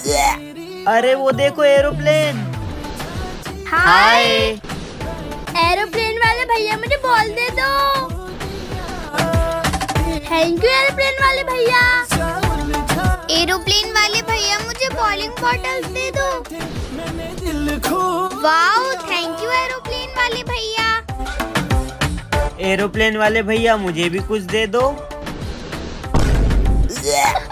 अरे वो देखो एरोप्लेन। हाय। एरोप्लेन वाले भैया मुझे बॉल दे दो। थैंक यू एरोप्लेन वाले भैया। एरोप्लेन वाले भैया मुझे बॉलिंग बॉटल्स दे दो। वाओ, थैंक यू एरोप्लेन वाले भैया। एरोप्लेन वाले भैया मुझे भी कुछ दे दो।